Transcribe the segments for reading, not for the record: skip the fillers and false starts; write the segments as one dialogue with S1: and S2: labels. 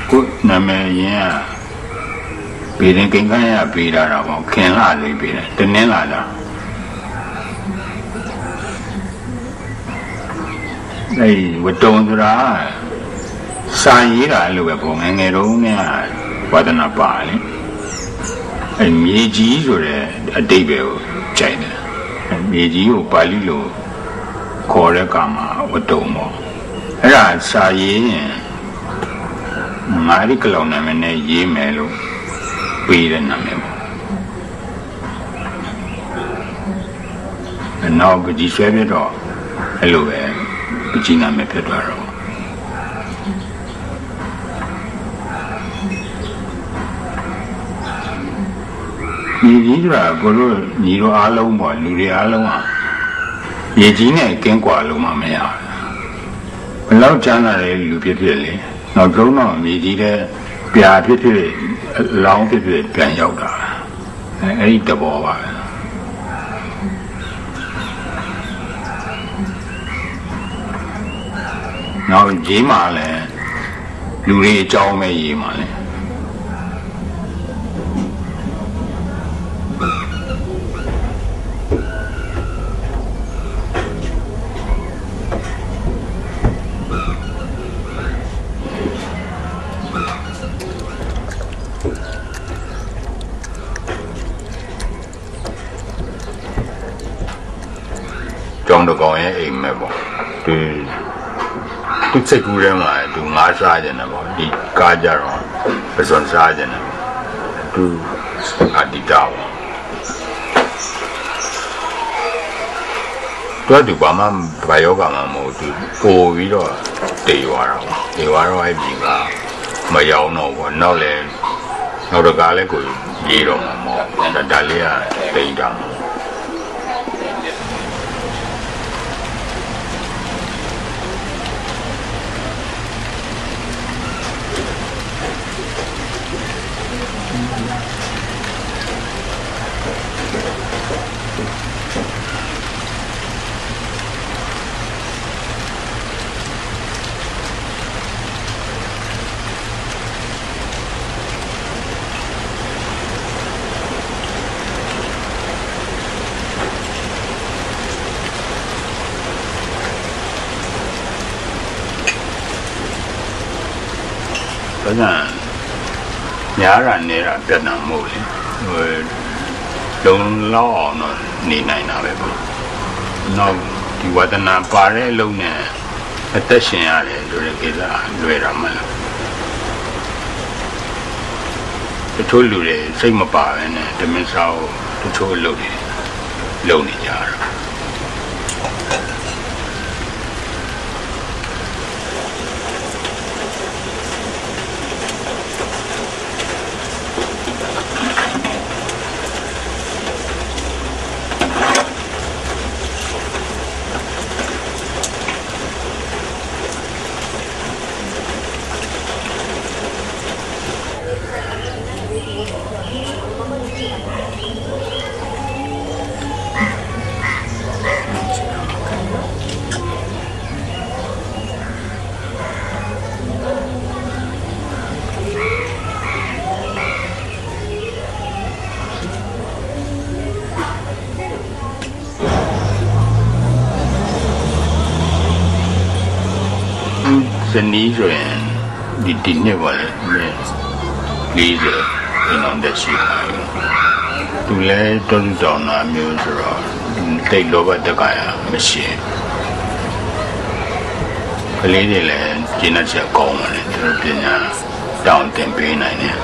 S1: ကိုနာမည်ရင်းကပြည်ရင်ကင်ကန်းရပေးတာတော့ခင်လာလေးပေးတယ်တနင်းလာတာအဲ့ဝတ္တုံဆိုတာစာရေးတာလို့ပဲပေါ့ငယ်ငယ်တုန်းကဝါဒနာပါလေအဲ့မြေကြီးဆိုတဲ့အတိတ်ပဲကိုခြိုက်တယ်မြေကြီးကိုပါဠိလိုခေါ်တဲ့ကမှာဝတ္တုံပေါ့အဲ့ဒါစာရေးရင်ငါးရီကလောင်နာမည်နဲ့ရေးမယ်လို့ပေးတဲ့နာမည်ပေါ့နောက်ပကြီးဆွဲပြတော့အဲ့လိုပဲပကြီးနာမည်ဖြစ်သွားတော့ဒီကြီးကကိုလိုညီတို့အားလုံးပေါ့လူတွေအားလုံးဟာရေကြီးနဲ့ကင်းကွာလုံးမှမရဘူးဘယ်လောက်ကျန်းလာတဲ့လူဖြစ်ဖြစ်လေနောက်ဆုံးတော့မြေကြီးတဲ့ပြာဖြစ်ဖြစ်လောင်းဖြစ်ဖြစ်ပြန်ရောက်တာအဲ့ဒီတဘောပါပဲနောက်ရေးမှလည်းလူတွေအကြောင်းပဲရေးမှလည်းကျောင်းတကောင်ရဲ့အိမ်မဲ့ပေါ့သူစိတ်ကူးထဲမှာသူငါးစားကြတယ်ပေါ့ဒီကားကြတော့ပစွန်စားကြတယ်သူအတိတောက်သူဘာမှဘာယောဂမှမဟုတ်သူပို့ပြီးတော့တေရွာတော့အဲ့ဒီကမရောက်တော့ဘောနောက်တကားလဲကိုရေးတော့မှာမဟုတ်ဒါလေးကတိတ်တာညာရနေတာပြတ်တာမဟုတ်လေလုံလောက်အောင်တော့နေနိုင်တာပဲပေါ့နောက်ဒီဝါဒနာပါတဲ့အလုံးနဲ့အသက်ရှင်ရတယ်ဆိုတဲ့ကိစ္စလွယ်တာမလားတချို့လူတွေစိတ်မပါပဲနဲ့တမင်စားကိုတချို့လုပ်နေကြတာဇနီးဆိုရင်ဒီနှစ်ပါလေ40အောင်တက်ရှိပါသူလည်းတော်တော်နာမျိုးဆိုတော့တိတ်လောဘတက္ကရာမရှိကလေးတွေလည်းကျင်းတဲ့ချက်ကောင်းတယ်သူတို့ပညာတောင်းတင်ပေးနိုင်တယ်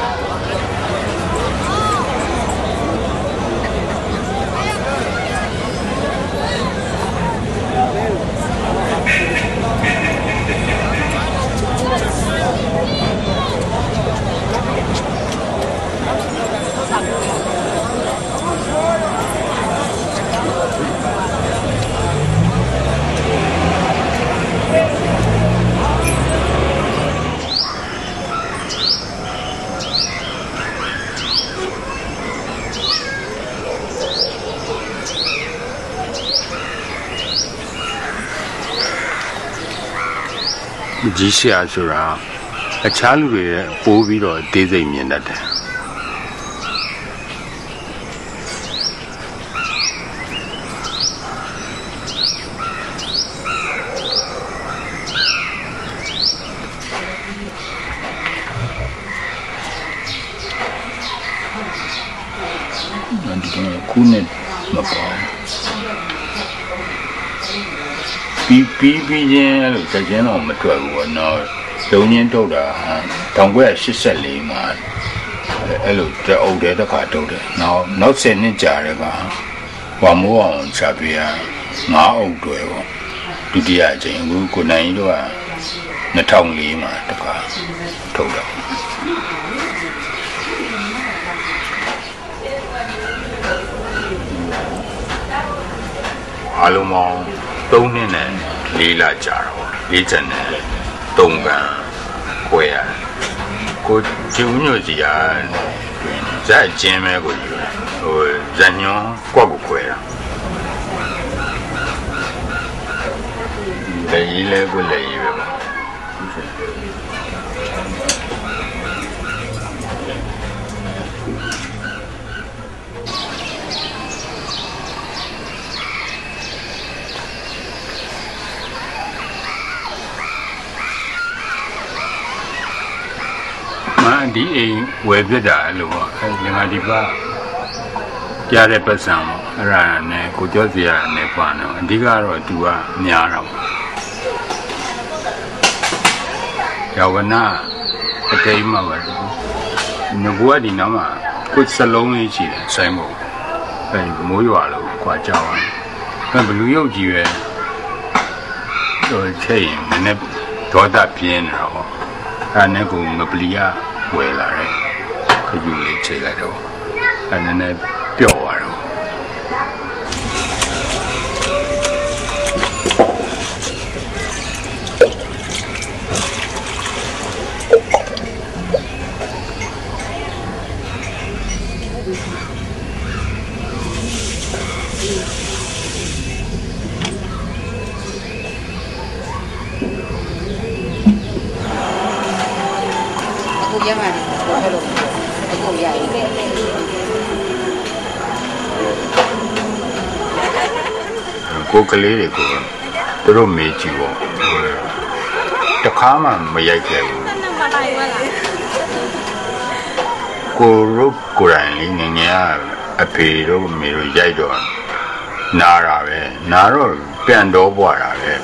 S1: ကြီးရှာဆိုတာအခြားလူတွေပိုးပြီးတော့အသေးစိတ်မြင်တတ်တယ်ခုနဲ့မပေါ့ပြီးချင်းအဲ့လိုချက်ချင်းတော့မထွက်ဘူးပေါ့နော်လုံးချင်းထုတ်တာ1984မှာအဲ့လိုတအုပ်တဲ့တစ်ခါထုတ်တယ်နောက်10နှစ်ကြာတဲ့ကဝါမိုးအောင်ချပြရ9အုပ်တွေပေါ့ဒုတိယအကြိမ်အခုကိုနိုင်ကြီးတို့က2004မှာတစ်ခါထုတ်တာအလုံးပေါင်း3နှစ်နဲ့4လကြာတော့4ချက်နဲ့3ကန်ခွဲရကိုကျူးညွတ်စီကဇက်ကျင်းမဲကိုယူဟိုဇက်ညွန်ကွက်ကိုခွဲတာလေကြီးလဲကိုလေကြီးပဲပေါ့ဒီအိမ်ဝယ်ပြတာလို့ပေါ့အဲဒီမှာဒီပါကြားတဲ့ပတ်စံပေါ့အဲ့ဒါနဲ့ကိုကျော်စီရနဲ့ပါတော့အဓိကတော့သူကများတော့ယောဝနာအတိတ်မှာပါငဘွားဒီနားမှာကိုစလုံးလေးရှိတယ်ဆိုင်မို့အဲဒီမိုးရွာလို့ကွာကြောက်အောင်ဘလူရုပ်ကြီးပဲဟိုချိန်နည်းနည်းဒေါသပြင်းနေတာပေါ့အဲ့နဲ့ကိုငပလီကဝယ်လာတယ်ခယူလေးချိန်လိုက်တော့အဲ့နည်းနည်းပျော့သွားတော့
S2: ရမှာလေဘာလို့အခုရည်
S1: ကိုကလေးတွေကိုသူတို့မေးကြည့်ပေါ့တခါမှမရိုက်ခဲ့ဘူးကိုရုပ်ကိုယ်တိုင်လေးငငယ်ကအဖေတို့မေတို့ရိုက်တော့နားတာပဲနားတော့ပြန်တော့ပွားတာပဲ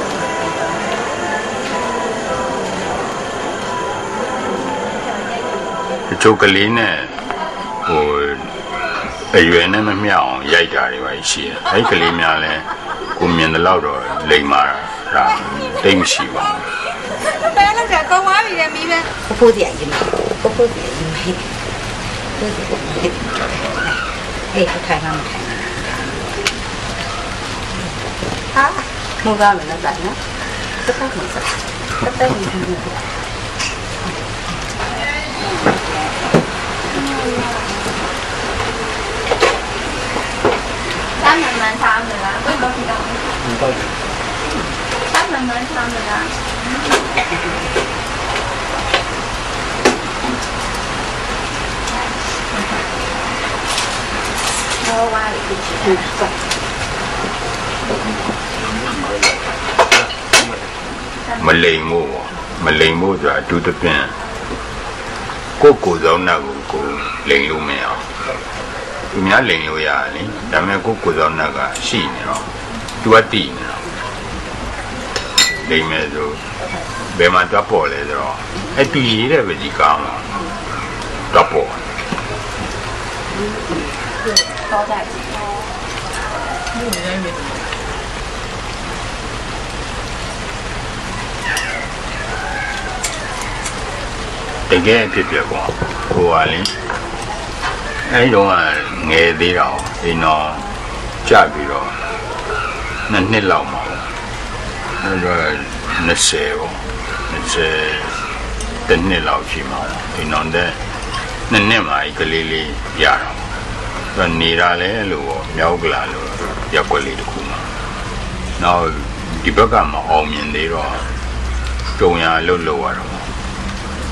S1: ချိုကလေးနဲ့ဟိုအရွယ်နဲ့မမျှအောင်ရိုက်တာတွေပါရှိတယ်။အဲ့ကလေးများလဲကိုမြင်တဲ့လောက်တော့လိမ်မာတာတိတ်မရှိပါဘူး
S2: ။ဘယ်လိုလဲကောင်းသွားပြီလေမီးပဲ။ဖိုးစီအရင်ဖိုးစီအရင်ဟဲ့။ဖိုးစီကိုဟဲ့။ဟဲ့ထိုင်မှာမထိုင်။ဟာမိုးကားမယ်နော်။တက်တက်မှာဆက်။တက်တက်မှာ他慢慢唱的啦，我也不知道。他慢慢唱的啦。我挖里头去看。
S1: မလိမ်မို့ဆိုတာအတူတပင်ကိုစောင်းနာကိုလိမ်လို့မရအောင်သူများလိမ်လို့ရတယ်ဒါပေမဲ့ကိုစောင်းနာကရှိနေတော့သူကတည်နေတော့လိမ်မဲ့ဆိုဘယ်မှာတော့ပေါ်လဲဆိုတော့အဲ့တူရည်တဲ့ပကြီးကောင်းတော့တော့ပေါ်
S2: တော့တယ်
S1: တကယ်ဖြစ်ပြကွာဟိုကလေအဲဒီတော့ငယ်သေးတော့အိမ်တော်ကြပြီးတော့2နှစ်လောက်မှာအဲ့တော့20ပေါ့20တနှစ်လောက်ရှိမှာအိမ်တော်တဲ့2နှစ်မှာကလေးလေးရတော့နေတာလဲလို့ပေါ့မြောက်ကလာလို့ရက်ွက်လေးတစ်ခုမှာနောက်ဒီဘက်ကမအောင်မြင်သေးတော့ကြုံရလို့ရတော့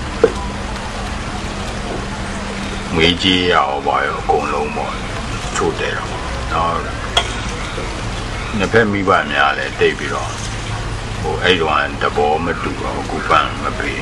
S1: 每季要把有公路嘛出得了，然后那片米饭面嘞对比了，我那段大包没煮啊，古饭没备。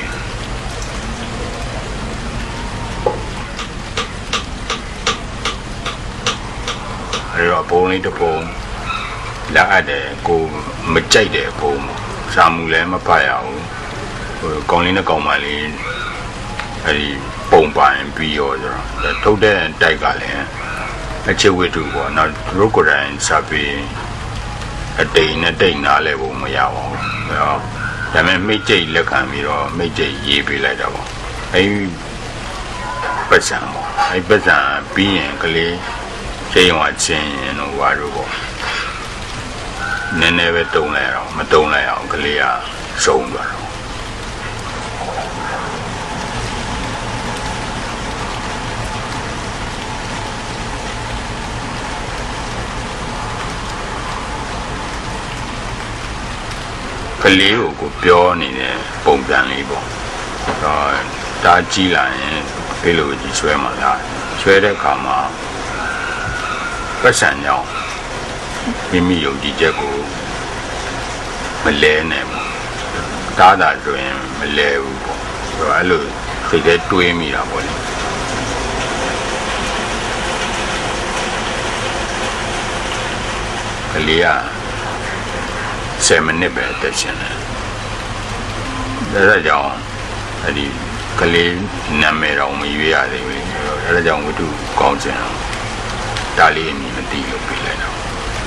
S1: အဲ့တော့ဘုံလေးတစ်ပုံလက်အပ်တယ်ကိုမကြိုက်တဲ့ဘုံစာမှုလည်းမဖတ်ရဘူးဟိုကောင်းလေးနဲ့ကောင်းပါလေးအဲ့ဒီပုံပိုင်ပြီးရောဆိုတော့ထုတ်တဲ့တိုက်ကလည်းအချစ်ဝိတုပေါ့နောက်ရုပ်ကိုယ်တိုင်စာပြီးအတိန်နဲ့တိတ်နားလဲဖို့မရပါဘူးဒါပေမဲ့မိတ်ကျိတ်လက်ခံပြီးတော့မိတ်ကျိတ်ရေးပေးလိုက်တာပေါ့အဲ့ပတ်စံပေါ့အဲ့ပတ်စံပြီးရင်ကလေးကျေးရွာချင်းရင်တော့ဘာလို့ပေါ့နည်းနည်းပဲတုံးလိုက်အောင်မတုံးလိုက်အောင်ကလေးကစုံသွားတော့ကလေးကိုပြောနေတဲ့ပုံစံလေးပေါ့တော့ဒါကြည့်လိုက်ရင်ဘယ်လိုကြီးဆွဲမှလားဆွဲတဲ့အခါမှာပတ်စံကြောင့်မိမိယုံကြည်ချက်ကိုမလဲနဲ့ပေါ့တားတာဆိုရင်မလဲဘူးပေါ့ဆိုတော့အဲ့လိုစိတ်ထဲတွေးမိတာပေါ့လေကလေးက7 မိနစ်ပဲတက်ရှင်တယ်ဒါကြောင့်အဲ့ဒီကလေးနာမည်တော့မရွေးရသေးဘူးအဲ့ဒါကြောင့်ဝတ္ထုကောင်းချင်အောင်ဒါလေးအမည်မသိလို့ပြလိုက်တော့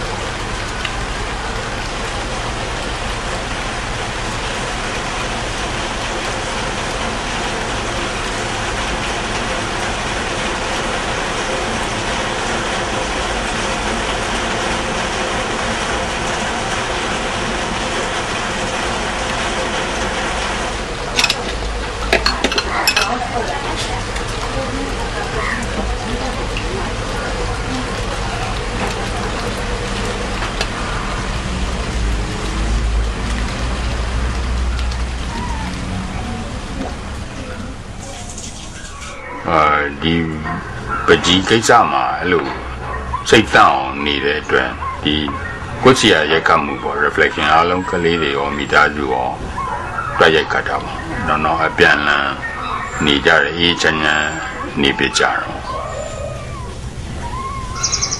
S1: ဒီပကြီးကိစ္စမှာအဲ့လိုစိတ်တောင်းနေတဲ့အတွက်ဒီကိုယ်စီရရက်ခတ်မှုပေါ့ reflection အားလုံးကလေးတွေရောမိသားစုရောတွက်ရိုက်ခတ်တာပေါ့တော့အပြန်လန်းနေကြတယ်အေးချမ်းချမ်းနေပြကြတော့